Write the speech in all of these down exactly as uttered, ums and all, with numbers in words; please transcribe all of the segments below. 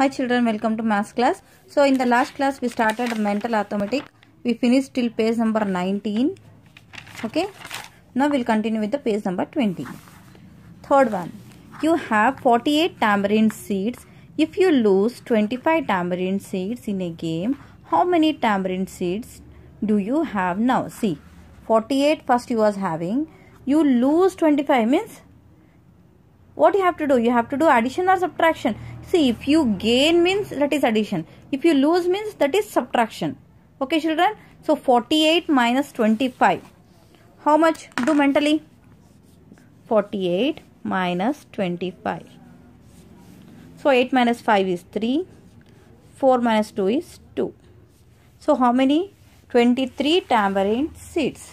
Hi children, welcome to maths class. So in the last class we started mental arithmetic. We finished till page number nineteen. Okay. Now we'll continue with the page number twenty. Third one. You have forty-eight tamarind seeds. If you lose twenty-five tamarind seeds in a game, how many tamarind seeds do you have now? See, forty-eight first you was having. You lose twenty-five means what you have to do? You have to do addition or subtraction. See, if you gain means that is addition. If you lose means that is subtraction. Okay children. So forty-eight minus twenty-five. How much? Do mentally. forty-eight minus twenty-five. So eight minus five is three. four minus two is two. So how many? twenty-three tamarind seeds.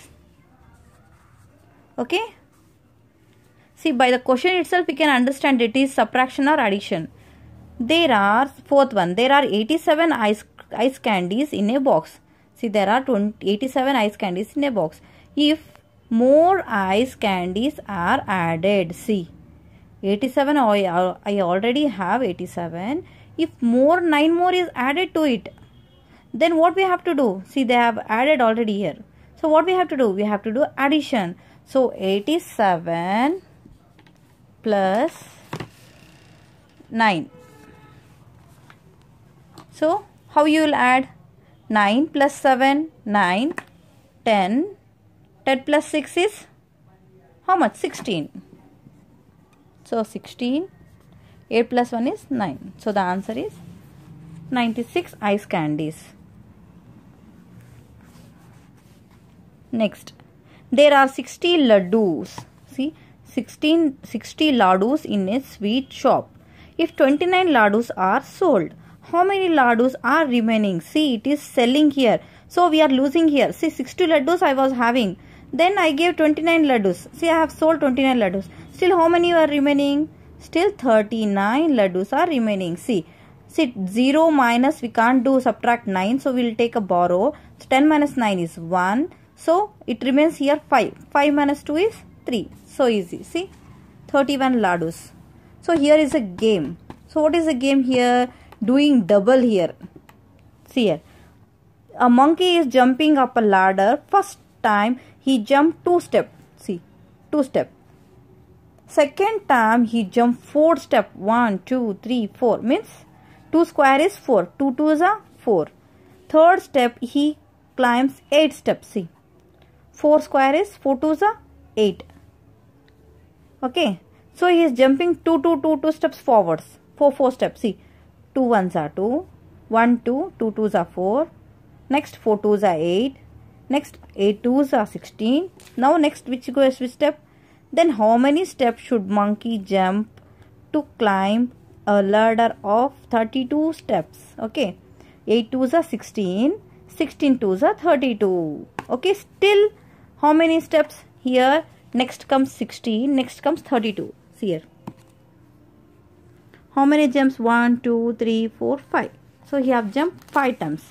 Okay. See, by the question itself we can understand it is subtraction or addition. There are, fourth one, there are eighty-seven ice, ice candies in a box. See, there are eighty-seven ice candies in a box. If more ice candies are added, see, eighty-seven, I, I already have eighty-seven. If more, nine more is added to it, then what we have to do? See, they have added already here. So what we have to do? We have to do addition. So eighty-seven plus nine. So how you will add? nine plus seven, nine, ten, ten plus six is how much? sixteen. So sixteen, eight plus one is nine. So the answer is ninety-six ice candies. Next, there are sixty laddus. See, sixteen, sixty laddus in a sweet shop. If twenty-nine laddus are sold, how many laddus are remaining? See, it is selling here. So we are losing here. See, sixty laddus I was having. Then I gave twenty-nine laddus. See, I have sold twenty-nine laddus. Still how many are remaining? Still thirty-nine laddus are remaining. See, see zero minus we can't do subtract nine. So we will take a borrow. So ten minus nine is one. So it remains here five. five minus two is three. So easy. See, thirty-one laddus. So here is a game. So what is the game here? Doing double here. See here. A monkey is jumping up a ladder. First time he jumped two step. See, two step. Second time he jumped four step. One, two, three, four. Means two square is four. Two twos are four. Third step he climbs eight steps. See, four square is four twos are eight. Okay. So he is jumping two, two, two, two steps forwards. Four, four steps. See, two ones are two. One, two, two twos are four. Next four twos are eight. Next eight twos are sixteen. Now next which goes which step? Then how many steps should monkey jump to climb a ladder of thirty-two steps? Okay. eight twos are sixteen. sixteen twos are thirty-two. Okay. Still how many steps? Here next comes sixteen. Next comes thirty-two. See here. How many jumps? one, two, three, four, five. So he have jumped five times.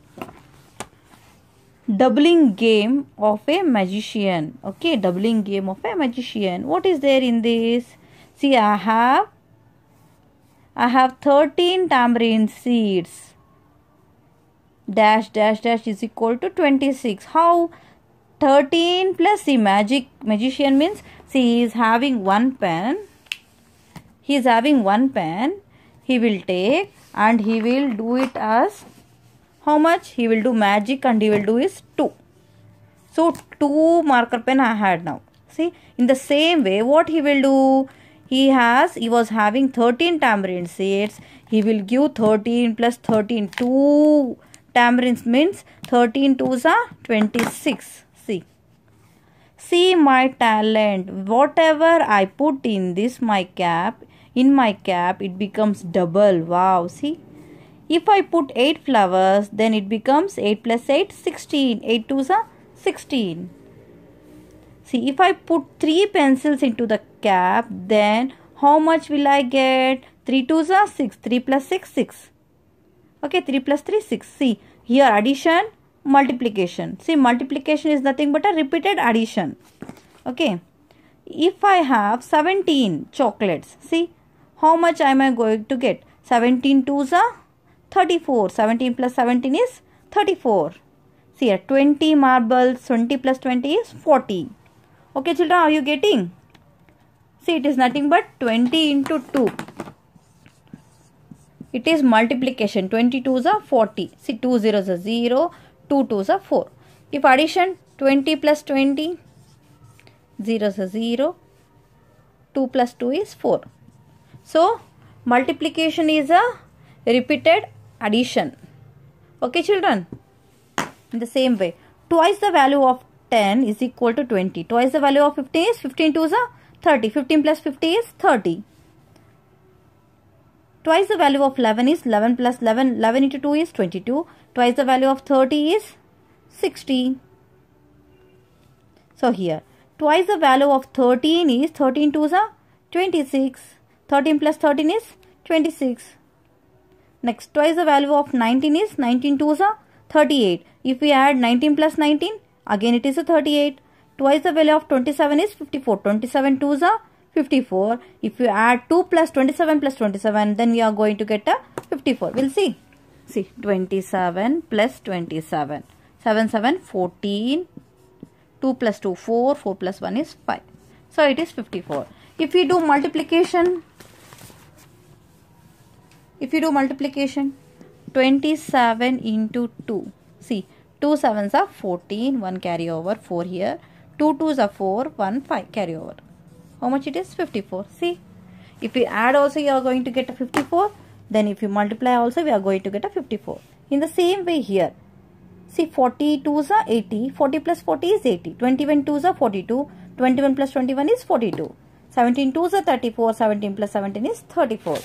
Doubling game of a magician. Okay, doubling game of a magician. What is there in this? See, I have I have thirteen tamarind seeds. Dash dash dash is equal to twenty-six. How? thirteen plus the magic magician means, see, he is having one pen. He is having one pen. He will take and he will do it as how much? He will do magic and he will do is two. So two marker pen I had now. See, in the same way what he will do? He has, he was having thirteen tamarind seeds. He will give thirteen plus thirteen. two tamarinds means thirteen twos are twenty-six. See. See my talent. Whatever I put in this my cap, in my cap it becomes double. Wow. See. If I put eight flowers, then it becomes eight plus eight, sixteen. eight twos are sixteen. See, if I put three pencils into the cap, then how much will I get? three twos are six. three plus six, six. Okay, three plus three, six. See, here addition, multiplication. See, multiplication is nothing but a repeated addition. Okay. If I have seventeen chocolates, see, how much am I going to get? seventeen twos are thirty-four. seventeen plus seventeen is thirty-four. See here, twenty marbles, twenty plus twenty is forty. Okay children, are you getting? See, it is nothing but twenty into two. It is multiplication. twenty twos are forty. See, two zeros are zero, two twos are four. If addition, twenty plus twenty, zeros are zero, two plus two is four. So, multiplication is a repeated addition. Okay children? In the same way, twice the value of ten is equal to twenty. Twice the value of fifteen is fifteen twos are thirty. fifteen plus fifty is thirty. Twice the value of eleven is eleven plus eleven. eleven into two is twenty-two. Twice the value of thirty is sixty. So here, twice the value of thirteen is thirteen twos are twenty-six. thirteen plus thirteen is twenty-six. Next, twice the value of nineteen is nineteen twos are thirty-eight. If we add nineteen plus nineteen, again it is a thirty-eight. Twice the value of twenty-seven is fifty-four. twenty-seven twos are fifty-four. If you add two plus twenty-seven plus twenty-seven, then we are going to get a fifty-four. We'll see. See, twenty-seven plus twenty-seven. seven, seven, fourteen. two plus two, four. four plus one is five. So, it is fifty-four. If we do multiplication, if you do multiplication, twenty-seven into two. See, two sevens are fourteen. one carry over, four here. two twos are four, one, five carry over. How much it is? fifty-four. See, if we add also, you are going to get a fifty-four. Then if you multiply also, we are going to get a fifty-four. In the same way here, see, forty twos are eighty. forty plus forty is eighty. twenty-one twos are forty-two. twenty-one plus twenty-one is forty-two. seventeen twos are thirty-four. seventeen plus seventeen is thirty-four.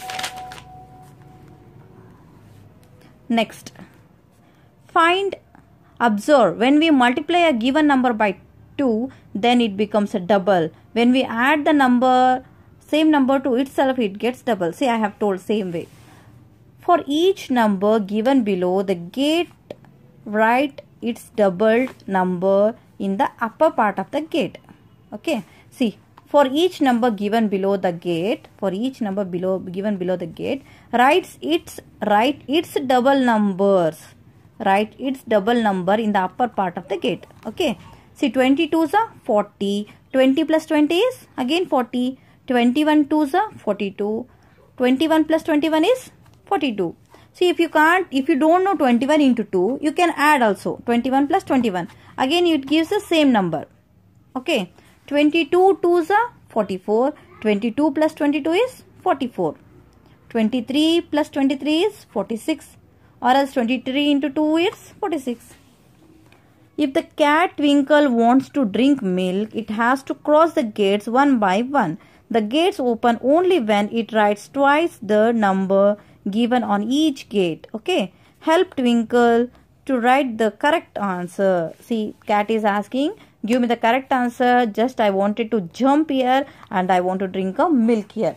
Next, find, observe, when we multiply a given number by two, then it becomes a double. When we add the number, same number to itself, it gets double. See, I have told same way. For each number given below the gate, write its doubled number in the upper part of the gate. Okay. See, for each number given below the gate, for each number below given below the gate, writes its write its double numbers. Write its double number in the upper part of the gate. Okay. See, twenty-twos are forty. twenty plus twenty is again forty. twenty-one twos are forty-two. twenty-one plus twenty-one is forty-two. See, if you can't, if you don't know twenty-one into two, you can add also twenty-one plus twenty-one. Again, it gives the same number. Okay. twenty-two twos are forty-four. twenty-two plus twenty-two is forty-four. twenty-three plus twenty-three is forty-six. Or else twenty-three into two is forty-six. If the cat Twinkle wants to drink milk, it has to cross the gates one by one. The gates open only when it writes twice the number given on each gate. Okay. Help Twinkle to write the correct answer. See, cat is asking, give me the correct answer. Just I wanted to jump here and I want to drink a milk here.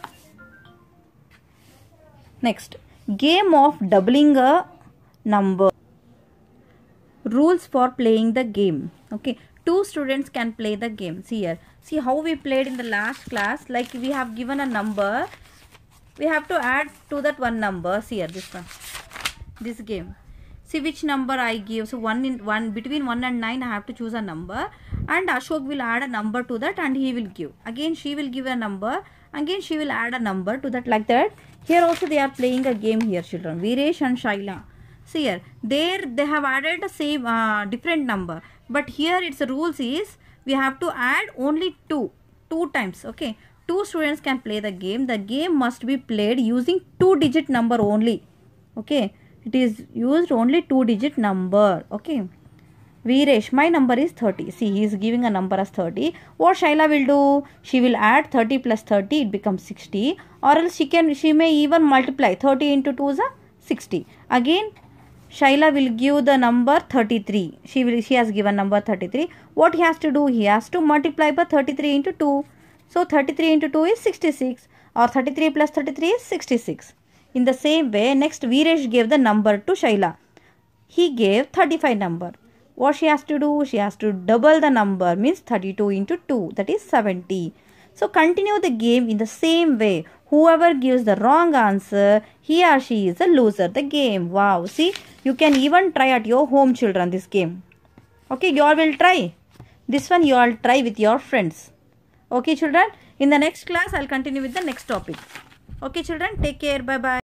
Next, game of doubling a number. Rules for playing the game. Okay, two students can play the game. See here. See how we played in the last class. Like we have given a number. We have to add to that one number. See here, this one. This game. See which number I give. So one in one between one and nine I have to choose a number. And Ashok will add a number to that and he will give. Again she will give a number. Again she will add a number to that, like that. Here also they are playing a game here, children. Viresh and Shaila. See here, there they have added the same uh, different number, but here its rules is we have to add only two, two times. Okay, two students can play the game. The game must be played using two digit number only. Okay, it is used only two digit number. Okay, Viresh, my number is thirty. See, he is giving a number as thirty. What Shaila will do? She will add thirty plus thirty, it becomes sixty, or else she can she may even multiply thirty into two is a sixty. Again, Shaila will give the number thirty-three. She will she has given number thirty-three. What he has to do? He has to multiply by thirty-three into two. So thirty-three into two is sixty-six, or thirty-three plus thirty-three is sixty-six. In the same way, next Viresh gave the number to Shaila. He gave thirty-five number. What she has to do? She has to double the number, means thirty-two into two, that is seventy. So continue the game in the same way. Whoever gives the wrong answer, he or she is a loser. The game. Wow. See, you can even try at your home, children, this game. Okay, you all will try. This one you all try with your friends. Okay, children. In the next class, I'll continue with the next topic. Okay, children. Take care. Bye-bye.